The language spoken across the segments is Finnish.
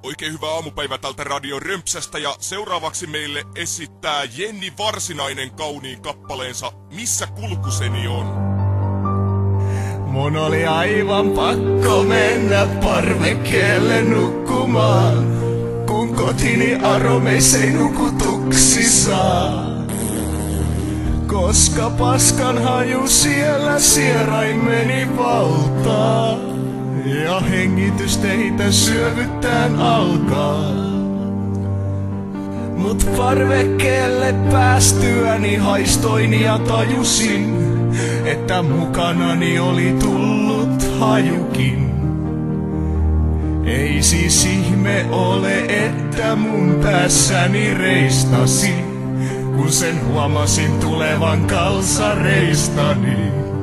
Oikein hyvää aamupäivää tältä Radio Römpsästä ja seuraavaksi meille esittää Jenni Varsinainen kauniin kappaleensa Missä kulkuseni on? Mun oli aivan pakko mennä parvekkeelle nukkumaan, kun kotini aromeis ei nukutuksi saa. Koska paskan haju siellä sieraimeni valtaa ja hengitysteitä syövyttään alkaa. Mut parvekkeelle päästyäni haistoin ja tajusin, että mukanani oli tullut hajukin. Ei siis ihme ole, että mun päässäni reistasi, kun sen huomasin tulevan kalsareistani.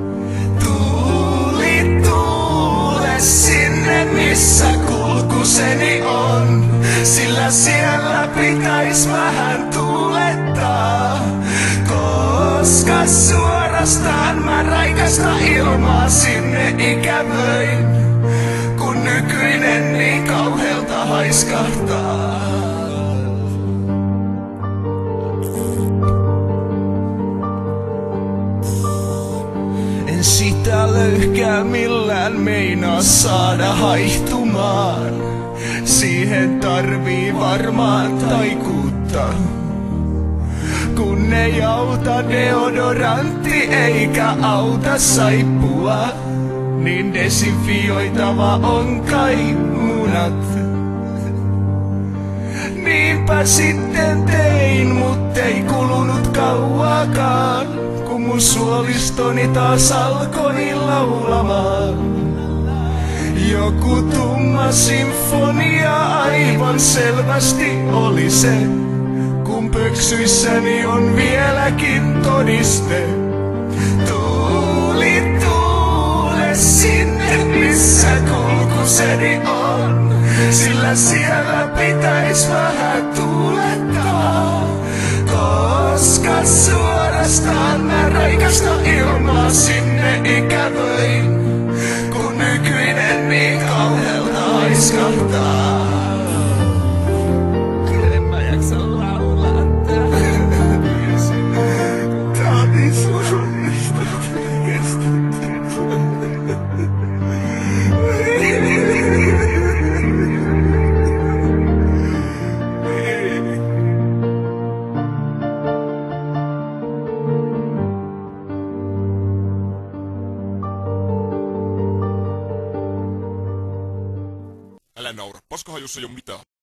Tuuli tuule sinne, missä kulkuseni on, sillä siellä pitäis vähän tuulettaa. Koska suorastaan mä raikasta ilmaa sinne ikävöin, kun nykyinen niin kauhealta haiskahtaa. En sitä löyhkää millään meinaa saada haihtumaan, siihen tarvii varmaan taikuutta. Kun ei auta deodorantti eikä auta saippua, niin desinfioitava on kai munat. Niinpä sitten tein, mut ei kulunut kauaakaan, kun mun suolistoni taas alkoi laulamaan. Joku tumma sinfonia aivan selvästi oli se, kun pöksyissäni on vieläkin todiste. Tuuli tuule sinne, missä kulkuseni on, sillä siellä pitäis vähän tuulettaa. Koska suorastaan mä raikasta ilmaa sinne ikävöin, kun nykyinen niin kauhealta haiskahtaa. Älä naura, paskahajussa ei oo mitään.